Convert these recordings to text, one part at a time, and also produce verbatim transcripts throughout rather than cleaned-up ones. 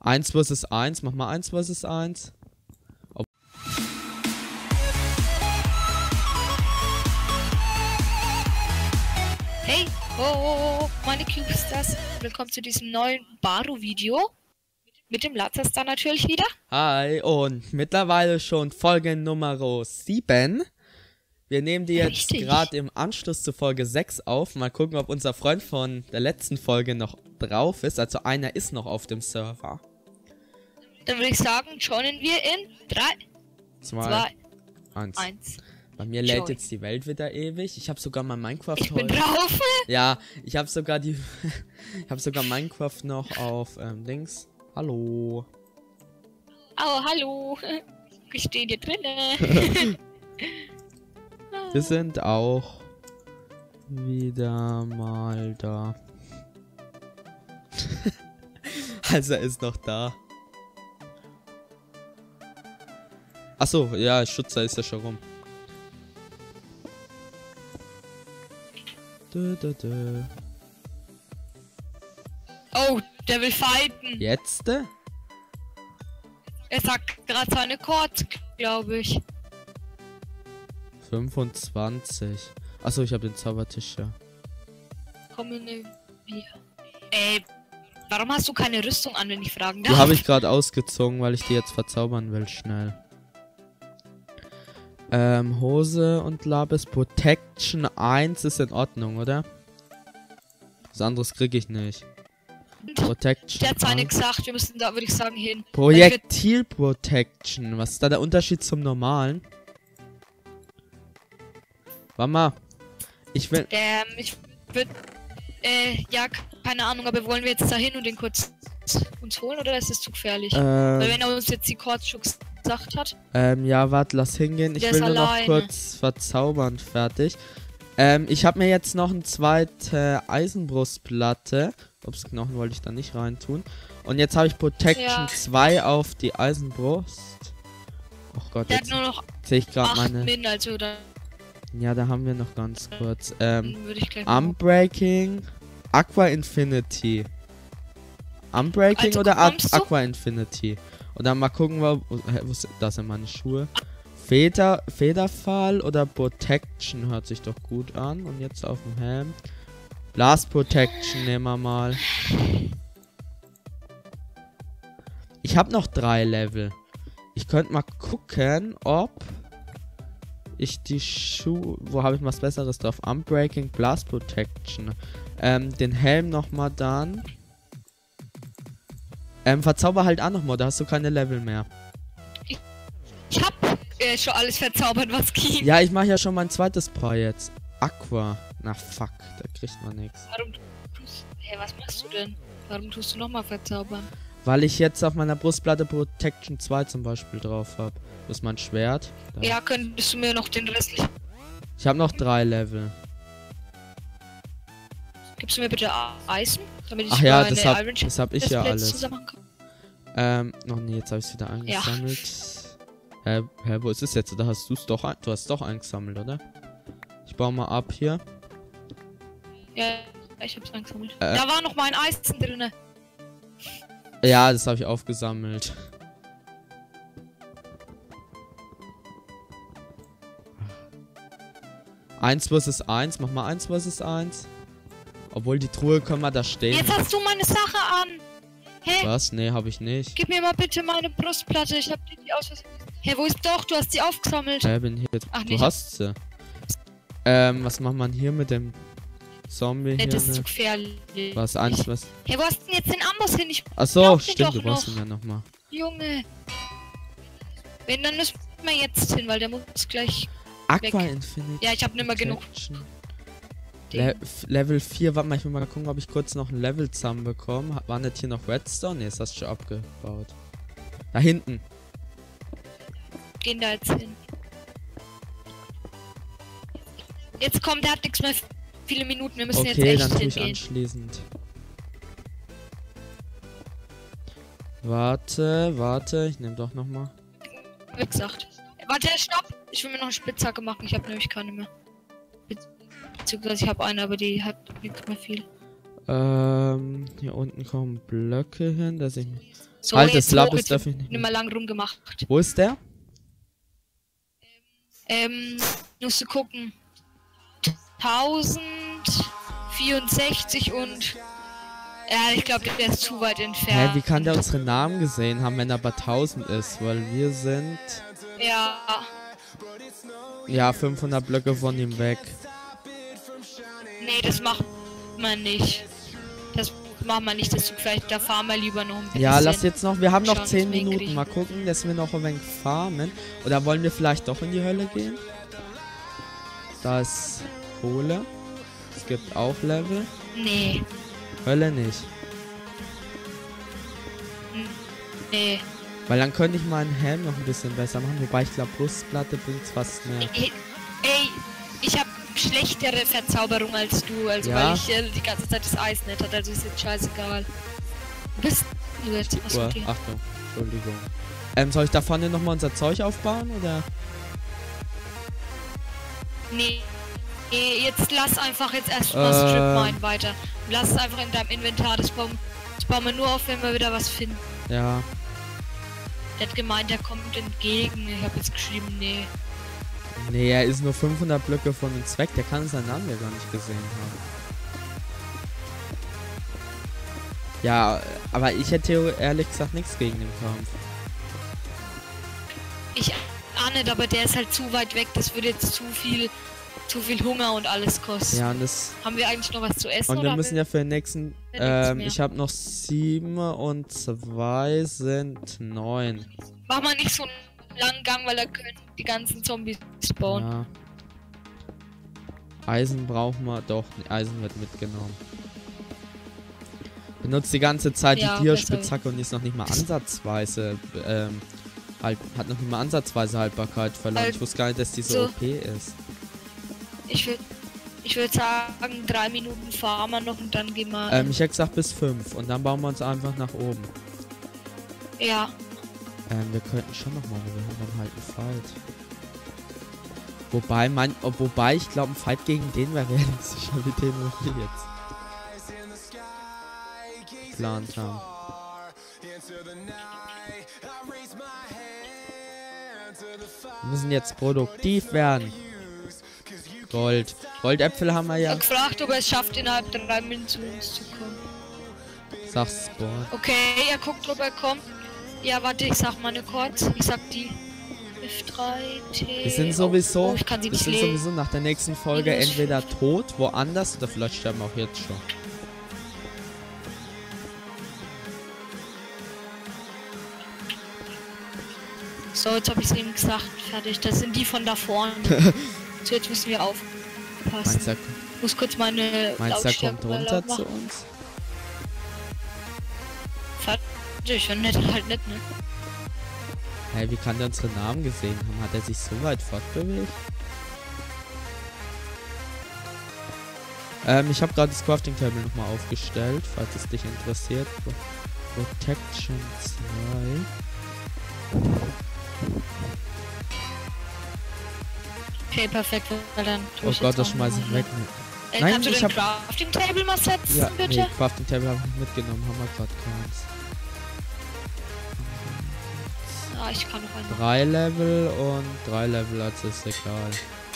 eins versus eins, mach mal eins versus eins. Ob Hey, oh, oh, oh, meine Cubestars, willkommen zu diesem neuen Baru-Video. Mit dem Lazarus natürlich wieder. Hi, und mittlerweile schon Folge Nummer sieben. Wir nehmen die jetzt gerade im Anschluss zu Folge sechs auf. Mal gucken, ob unser Freund von der letzten Folge noch drauf ist. Also einer ist noch auf dem Server. Dann würde ich sagen, joinen wir in drei, zwei, eins. Bei mir lädt Join. Jetzt die Welt wieder ewig. Ich habe sogar mal Minecraft Ich bin heute. drauf. Ja, ich habe sogar die... ich habe sogar Minecraft noch auf ähm, Dings. Hallo. Oh, hallo. Ich stehe hier drinnen. Wir sind auch wieder mal da. Also er ist noch da. Achso, ja, Schutzer ist ja schon rum. Dö, dö, dö. Oh, der will fighten. Jetzt? Er sagt gerade seine Chords, glaube ich. fünfundzwanzig. Achso, ich habe den Zaubertisch, ja. Komm in eine... Ey, warum hast du keine Rüstung an, wenn ich fragen darf? Die habe ich gerade ausgezogen, weil ich die jetzt verzaubern will, schnell. Ähm, Hose und Labis Protection eins ist in Ordnung, oder? Was anderes kriege ich nicht. Protection. Der hat zwar nichts gesagt, wir müssen da, würde ich sagen, hin. Projektil Protection. Was ist da der Unterschied zum normalen? Warte mal. Ich will. Ähm, ich würde. Äh, ja, keine Ahnung, aber wollen wir jetzt da hin und den kurz uns holen oder ist das zu gefährlich? Ähm, Weil wenn er uns jetzt die Chords schon gesagt hat. Ähm, ja, warte, lass hingehen. Ich will nur noch kurz verzaubern, fertig. Ähm, ich habe mir jetzt noch eine zweite Eisenbrustplatte. Ups, Knochen wollte ich da nicht reintun. Und jetzt habe ich Protection ja. zwei auf die Eisenbrust. Oh Gott, der jetzt hat nur noch sehe ich gerade meine... Min, also da ja, da haben wir noch ganz kurz. Ähm, ich Unbreaking, Aqua Infinity. Unbreaking also, oder Aqua Infinity? Und dann mal gucken, wo, wo das sind meine Schuhe. Feder, Federfall oder Protection hört sich doch gut an. Und jetzt auf dem Helm. Blast Protection nehmen wir mal. Ich habe noch drei Level. Ich könnte mal gucken, ob ich die Schuhe... Wo habe ich was Besseres drauf? Unbreaking, Blast Protection. Ähm, den Helm nochmal dann. Ähm, verzauber halt auch nochmal, da hast du keine Level mehr. Ich, ich hab äh, schon alles verzaubert, was ging. Ja, ich mache ja schon mein zweites Paar jetzt. Aqua. Na fuck, da kriegt man nichts. Warum tust du... Hey, was machst du denn? Warum tust du nochmal verzaubern? Weil ich jetzt auf meiner Brustplatte Protection zwei zum Beispiel drauf habe. Wo ist mein Schwert? Da. Ja, könntest du mir noch den restlichen... Ich habe noch drei Level. Gibst du mir bitte Eisen? Damit ich Ach ja, das hab, das hab ich ja alles. Ähm, noch nee, jetzt habe ich es wieder eingesammelt. Ja. Hä, hä, wo ist es jetzt? Da hast du es doch ein, du hast doch eingesammelt, oder? Ich baue mal ab hier. Ja, ich hab's eingesammelt. Äh, da war noch mal ein Eisen drinne. Ja, das habe ich aufgesammelt. eins versus eins, mach mal eins versus eins. Obwohl die Truhe können wir da stehen. Jetzt hast du meine Sache an. Hä? Was? Nee, habe ich nicht. Gib mir mal bitte meine Brustplatte. Ich hab die, die aus. Hä, wo ist doch? Du hast die aufgesammelt. Ja, bin hier. Ach, du nicht. hast sie. Ähm, was macht man hier mit dem Zombie nee, hier? Das ist ne? zu gefährlich. Was? Eins, was? Hä, wo hast du denn jetzt den Amboss hin? Ich Achso, stimmt, du brauchst ihn ja nochmal. Junge. Wenn, dann müssen wir jetzt hin, weil der muss gleich. Aqua weg. Infinity. Ja, ich habe nicht mehr genug. Le Level vier, warte mal, ich will mal gucken, ob ich kurz noch ein Level zusammen bekomme. War nicht hier noch Redstone? Ne, ist das schon abgebaut. Da hinten. Gehen da jetzt hin. Jetzt kommt, der hat nichts mehr. Viele Minuten, wir müssen okay, jetzt echt dann tue ich hingehen. Anschließend. Warte, warte, ich nehme doch noch mal. Wie gesagt. Warte, stopp! Ich will mir noch eine Spitzhacke machen, ich habe nämlich keine mehr. Be beziehungsweise ich habe eine, aber die hat nicht mehr viel. Ähm, hier unten kommen Blöcke hin, dass ich... So, halt, das Lapis jetzt darf ich nicht nicht mehr lang rumgemacht. Wo ist der? Ähm, musst du gucken. tausendvierundsechzig und... Ja, ich glaube, der ist zu weit entfernt. Hä, wie kann der unsere Namen gesehen haben, wenn er bei tausend ist? Weil wir sind... Ja. Ja, fünfhundert Blöcke von ihm weg. Nee, das macht man nicht. Das macht man nicht, das vielleicht, da fahren wir lieber noch ein bisschen. Ja, lass jetzt noch, wir haben noch Schauen, zehn dass wir ihn Minuten. kriegen. Mal gucken, dass wir noch ein wenig farmen. Oder wollen wir vielleicht doch in die Hölle gehen? Da ist Kohle. Es gibt auch Level. Nee. Hölle nicht. Nee. Weil dann könnte ich meinen Helm noch ein bisschen besser machen. Wobei ich glaube, Brustplatte bringt fast mehr. Ey, ey, ich habe schlechtere Verzauberung als du. Also Ja. weil ich äh, die ganze Zeit das Eis nicht hatte. Also ist jetzt scheißegal. Wo bist du jetzt? Achso, Uah, okay. Achtung, Entschuldigung. Ähm, soll ich da vorne nochmal unser Zeug aufbauen, oder? Nee. Nee, jetzt lass einfach jetzt erstmal Ähm. Strip Mine weiter. Lass es einfach in deinem Inventar. Das bauen, das bauen wir nur auf, wenn wir wieder was finden. Ja. Der hat gemeint, der kommt entgegen. Ich habe jetzt geschrieben, nee. Nee, er ist nur fünfhundert Blöcke von uns weg. Der kann seinen Namen ja gar nicht gesehen haben. Ja, aber ich hätte ehrlich gesagt nichts gegen den Kampf. Ich ahne nicht, aber der ist halt zu weit weg. Das würde jetzt zu viel, zu viel Hunger und alles kosten. Ja, und das... Haben wir eigentlich noch was zu essen? Und wir oder müssen ja für den nächsten... wir nichts Ähm, mehr? ich habe noch sieben und zwei sind neun. Mach mal nicht so einen langen Gang, weil da können die ganzen Zombies spawnen. Ja. Eisen brauchen wir doch. Nee, Eisen wird mitgenommen. Benutzt die ganze Zeit Ja, die Tierspitzhacke und ist noch nicht mal ansatzweise. Ähm, halt, hat noch nicht mal ansatzweise Haltbarkeit verloren. Halt Ich wusste gar nicht, dass die so so. O P ist. Ich würde ich würd sagen, drei Minuten fahren wir noch und dann gehen wir. Ähm, ich hätte gesagt bis fünf und dann bauen wir uns einfach nach oben. ja. Ähm, wir könnten schon nochmal, wir haben dann halt einen Fight. Wobei, mein, oh, wobei ich glaube, ein Fight gegen den wäre realistischer mit dem, was wir jetzt geplant haben. Wir müssen jetzt produktiv werden. Gold. Goldäpfel haben wir Ich ja. hab gefragt, ob er es schafft, innerhalb der drei Minuten zu uns zu kommen. Sag's Sport. Okay, er guckt, ob er kommt. Ja, warte, ich sag mal eine kurz. Ich sag die F drei T. Wir sind sowieso, Oh, ich kann sie wir nicht sind lesen. sowieso nach der nächsten Folge Minus entweder tot, woanders, oder vielleicht sterben wir auch jetzt schon. So, jetzt habe ich es ihm gesagt. Fertig. Das sind die von da vorne. So, jetzt müssen wir aufpassen. Meinst du, er- Ich muss kurz meine meinst du, er kommt Lautstärke mal runter laut zu machen. uns? Fertig, wenn nicht, halt nicht, ne? Hey, wie kann der unsere Namen gesehen haben? Hat er sich so weit fortbewegt? Ähm, ich habe gerade das Crafting Table nochmal aufgestellt, falls es dich interessiert. Protection zwei. Okay, perfekt, weil dann tue Oh ich Gott, jetzt das auch schmeiße ich noch weg. Äh, Nein, kannst du ich den hab- Crafting Table mal setzen, Ja, bitte? nee, Crafting Table habe ich nicht mitgenommen, haben wir gerade keins. Ah, ich kann noch einen. Drei Level und drei Level, also ist egal.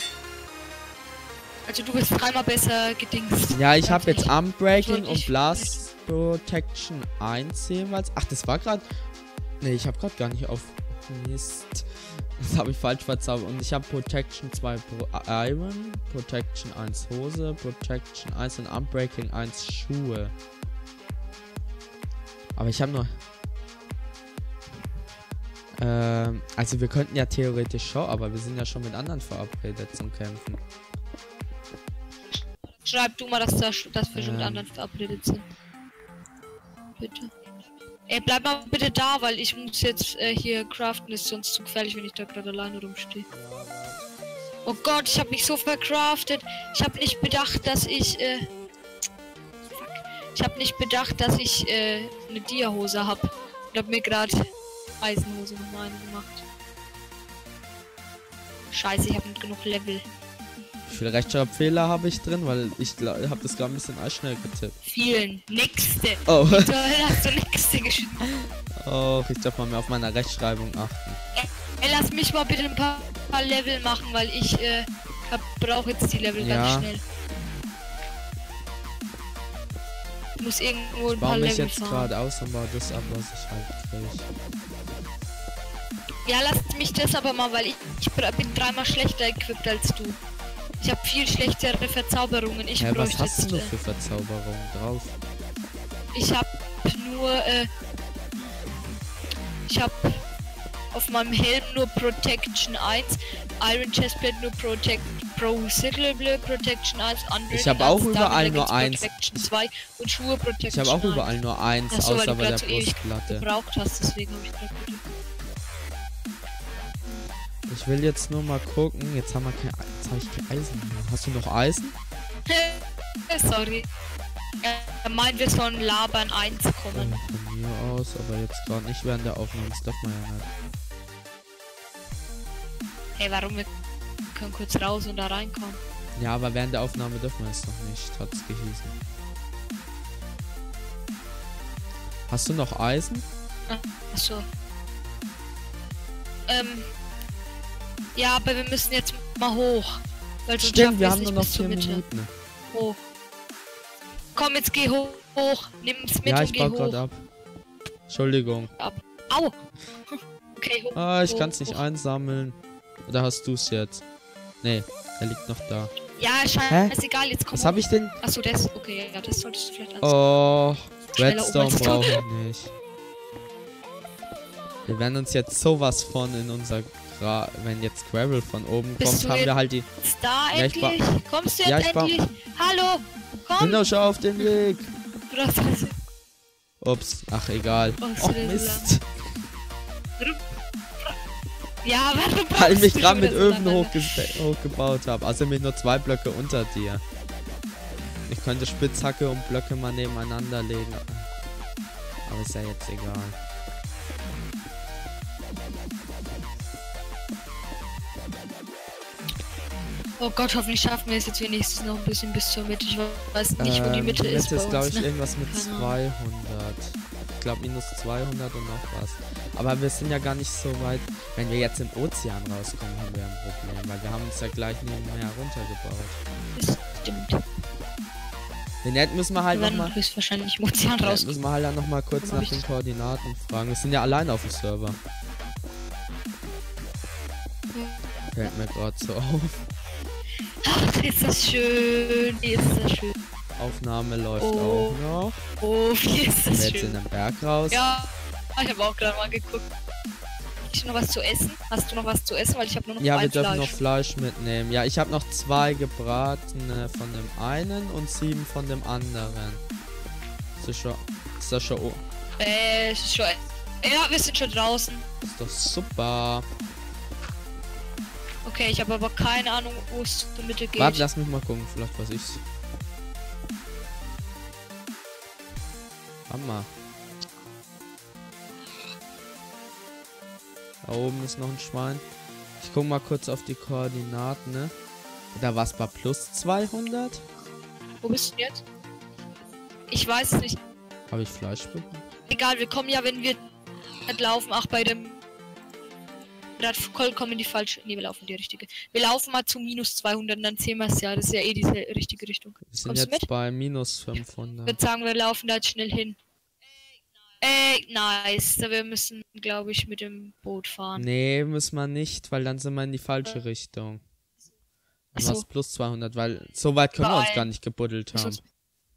Also du bist dreimal besser gedingst. Ja, ich habe Ganz jetzt ehrlich. Unbreaking Und und ich- Blast Protection eins jeweils. Ach, das war gerade... Nee, ich habe gerade gar nicht auf... Mist. Das habe ich falsch verzaubert. Und ich habe Protection zwei Pro Iron, Protection eins Hose, Protection eins und Unbreaking eins Schuhe. Aber ich habe nur... Ähm, also wir könnten ja theoretisch schon, aber wir sind ja schon mit anderen verabredet zum Kämpfen. Schreib du mal, dass, da, dass wir schon mit Ähm. anderen verabredet sind. Bitte. Ey, bleib mal bitte da, weil ich muss jetzt äh, hier craften. Ist sonst zu gefährlich, wenn ich da gerade alleine rumstehe. Oh Gott, ich habe mich so vercraftet. Ich habe nicht bedacht, dass ich... Äh, fuck. Ich habe nicht bedacht, dass ich äh, eine Dia-Hose habe. Ich habe mir gerade Eisenhose noch eine gemacht. Scheiße, ich habe nicht genug Level. Wie viele Rechtschreibfehler habe ich drin? Weil ich habe das gerade ein bisschen als schnell getippt. Vielen. Nächste. Oh. Wieso hast du nächste geschrieben? Oh, ich darf mal mehr auf meine Rechtschreibung achten. Ey, lass mich mal bitte ein paar, paar Level machen, weil ich äh, brauche jetzt die Level ja. ganz schnell. Ich muss irgendwo ein ich paar baue mich Level jetzt gerade aus und baue das ab, was ich halt kriege. Ja, lass mich das aber mal, weil ich, ich bin dreimal schlechter equipped als du. Ich habe viel schlechtere Verzauberungen. Ich ja, bräuchte was hast jetzt, du äh, für Verzauberungen drauf? Ich habe nur, äh, ich habe auf meinem Helm nur Protection eins, Iron Chestplate nur Protect Pro Cyclable Protection eins, andere ich habe auch überall Stamina nur eins. Protection zwei und Schuhe Protection Ich habe auch eins. überall nur eins, Achso, außer bei der so ewig Brustplatte. gebraucht hast, deswegen habe ich gerade bitte. Ich will jetzt nur mal gucken. Jetzt haben wir kein, jetzt habe ich kein Eisen mehr. Hast du noch Eisen? Sorry. Er meint, wir sollen labern eins kommen. Ja, von mir aus, aber jetzt gerade nicht während der Aufnahme. Das darf man ja nicht. Hey, warum? Wir können kurz raus und da reinkommen. Ja, aber während der Aufnahme dürfen wir es noch nicht. Hat's gehießen. Hast du noch Eisen? Achso. Ähm. Ja, aber wir müssen jetzt mal hoch. Weil sonst Stimmt, wir es haben nicht nur noch bis zur vier Mitte. Minuten. Hoch. Komm, jetzt geh hoch. hoch. Nimm's mit Ja, und ich geh baue hoch. gerade ab. Entschuldigung. Ab. Au! Okay, hoch. Ah, ich hoch, kann es nicht hoch. einsammeln. Oder hast du es jetzt? Nee, er liegt noch da. Ja, scheißegal, jetzt komm Was hoch. habe ich denn? Achso, das. Okay, ja, das solltest du vielleicht ansehen. Oh, Schneller Redstone oben als brauche ich nicht. Wir werden uns jetzt sowas von in unser Gra wenn jetzt Gravel von oben Bist kommt, du haben wir halt die. Ist da Ja, ich endlich? Kommst du jetzt Ja, ich endlich? Hallo! Komm! Genau, schau auf den Weg. Du hast das. Ups, ach egal. Oh, Oh, so Mist. Ja, warte, Weil ich mich brauchst gerade du mit wieder so Öfen lange. hochgesta- hochgebaut habe. Also mit nur zwei Blöcke unter dir. Ich könnte Spitzhacke und Blöcke mal nebeneinander legen. Aber ist ja jetzt egal. Oh Gott, hoffentlich schaffen wir es jetzt wenigstens noch ein bisschen bis zur Mitte. Ich weiß nicht, wo die Ähm, Mitte die ist. Mitte bei ist, glaube uns, ich, ne? irgendwas mit Keine Ahnung. zweihundert. Ich glaube minus zweihundert und noch was. Aber wir sind ja gar nicht so weit. Wenn wir jetzt im Ozean rauskommen, haben wir ein Problem. Weil wir haben uns ja gleich nebenher runtergebaut. Das stimmt. Den Net müssen wir halt Wir werden nochmal. höchstwahrscheinlich im Ozean Ja, raus. müssen wir halt dann noch mal kurz Aber nach ich- den Koordinaten fragen. Wir sind ja allein auf dem Server. Fällt mir gerade so auf. Ach, ist das schön. Wie ist das schön. Aufnahme läuft Oh. auch noch. Oh, wie ist Wenn das wir jetzt in schön. den Berg raus. Ja, ich habe auch gerade mal geguckt. Hast du noch was zu essen? Hast du noch was zu essen? Weil ich habe nur noch Ja, wir ein dürfen Fleisch. noch Fleisch mitnehmen. Ja, ich habe noch zwei gebratene von dem einen und sieben von dem anderen. Ist das schon, ist das schon, oh, Äh, es ist schon. Ja, wir sind schon draußen. ist doch super. Okay, ich habe aber keine Ahnung, wo es zur Mitte geht. Warte, lass mich mal gucken, vielleicht weiß ich's. Hammer. Da oben ist noch ein Schwein. Ich guck mal kurz auf die Koordinaten, ne? Da war's bei plus zweihundert. Wo bist du jetzt? Ich weiß es nicht. Habe ich Fleisch bekommen? Egal, wir kommen ja, wenn wir nicht laufen. Ach, bei dem. Gerade vollkommen die falsche. Ne, wir laufen die richtige. Wir laufen mal zu minus zweihundert und dann sehen wir es ja. Das ist ja eh diese richtige Richtung. Wir sind Kommst du jetzt mit? bei minus Ich fünfhundert. würde sagen, wir laufen da jetzt schnell hin. Ey, nice. Wir müssen, glaube ich, mit dem Boot fahren. Nee, müssen wir nicht, weil dann sind wir in die falsche Richtung. Dann Ach so. war's plus zweihundert, weil so weit können wir uns Nein. gar nicht gebuddelt Muss haben. uns-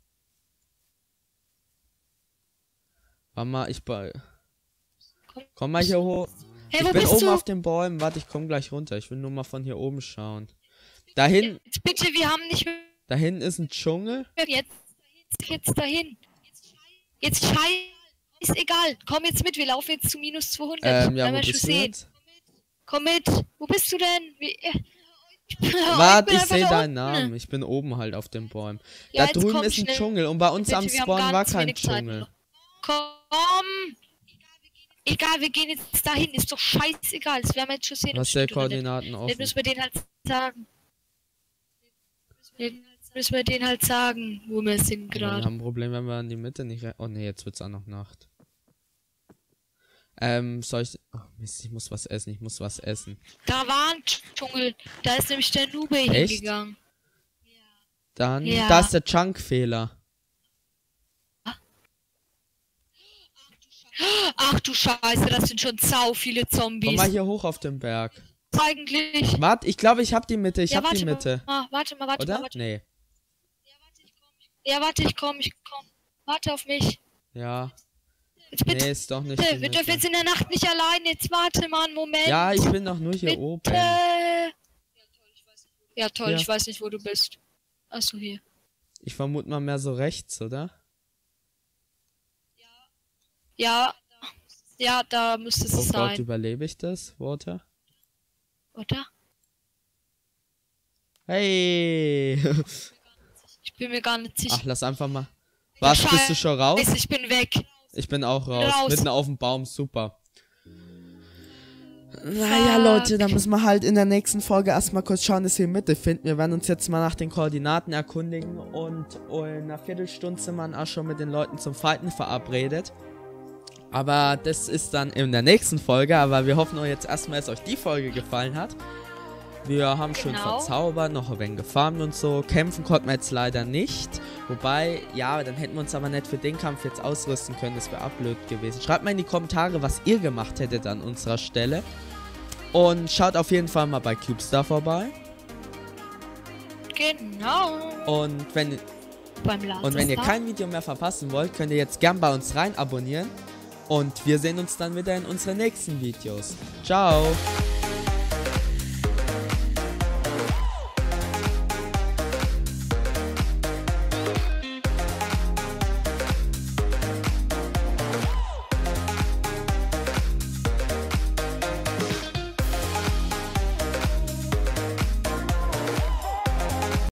Warte mal, ich bei. Komm. Komm mal hier hoch. Hey, Ich wo bin bist oben du? auf den Bäumen. Warte, ich komme gleich runter. Ich will nur mal von hier oben schauen. Dahin, Jetzt bitte, wir haben nicht mehr da hinten ist ein Dschungel. jetzt. Jetzt dahin. Jetzt scheiß egal. Komm jetzt mit, wir laufen jetzt zu minus zweihundert. Ähm, ja, Haben wo wir schon bist du gesehen. jetzt? Komm mit. Wo bist du denn? Wie, äh, ich bin, Warte, bin ich einfach sehe da deinen unten. Namen. Ich bin oben halt auf den Bäumen. Ja, Da jetzt drüben komm ist ein schnell. Dschungel und bei uns Bitte, am wir haben Spawn war ganz kein wenig Zeit Dschungel. noch. Komm. Egal, wir gehen jetzt dahin. Ist doch scheißegal. Das werden wir jetzt schon sehen. Was ob der stimmt oder nicht. Koordinaten Jetzt offen? müssen wir denen halt sagen. Jetzt müssen wir denen halt sagen, wo wir sind Wir gerade. haben ein Problem, wenn wir in die Mitte nicht rein... Oh ne, jetzt wird's auch noch Nacht. Ähm, soll ich... Oh Mist, ich muss was essen, ich muss was essen. Da war ein Dschungel. Da ist nämlich der Nube Echt? hingegangen. Dann... Ja. Da ist der Chunk-Fehler. Ach du Scheiße, das sind schon sau viele Zombies. Komm mal hier hoch auf den Berg. Eigentlich. Warte, ich glaube, ich hab die Mitte, ich Ja, hab warte die Mitte. Mal, warte mal, warte Oder? mal, warte. Nee. Ja, warte, ich komm, ich komm. Warte auf mich. Ja. Jetzt bitte. Nee, ist doch nicht Bitte, die wir dürfen Mitte. jetzt in der Nacht nicht allein. Jetzt warte mal einen Moment. Ja, ich bin doch nur hier bitte. oben. Ja, toll, Ja. ich weiß nicht, wo du bist. Achso, hier. Ich vermute mal mehr so rechts, oder? Ja. Ja, da müsste es Oh Gott, sein. überlebe ich das, Water? Oder? Hey! Ich bin mir gar nicht sicher. Ach, lass einfach mal. Was, Ja, bist du schon raus? Scheiße, ich bin weg. Ich bin auch raus. Raus. Mitten auf dem Baum, super. Naja, Leute, dann müssen wir halt in der nächsten Folge erstmal kurz schauen, dass wir Mitte finden. Wir werden uns jetzt mal nach den Koordinaten erkundigen und in einer Viertelstunde sind wir auch schon mit den Leuten zum Fighten verabredet. Aber das ist dann in der nächsten Folge, aber wir hoffen euch jetzt erstmal, dass euch die Folge gefallen hat. Wir haben schon Genau. verzaubert, noch ein wenig gefarmt und so. Kämpfen konnten wir jetzt leider nicht. Wobei, ja, dann hätten wir uns aber nicht für den Kampf jetzt ausrüsten können. Das wäre auch blöd gewesen. Schreibt mal in die Kommentare, was ihr gemacht hättet an unserer Stelle. Und schaut auf jeden Fall mal bei Cubestar vorbei. Genau. Und wenn, Beim Laser und wenn ihr Star. kein Video mehr verpassen wollt, könnt ihr jetzt gern bei uns rein abonnieren. Und wir sehen uns dann wieder in unseren nächsten Videos. Ciao!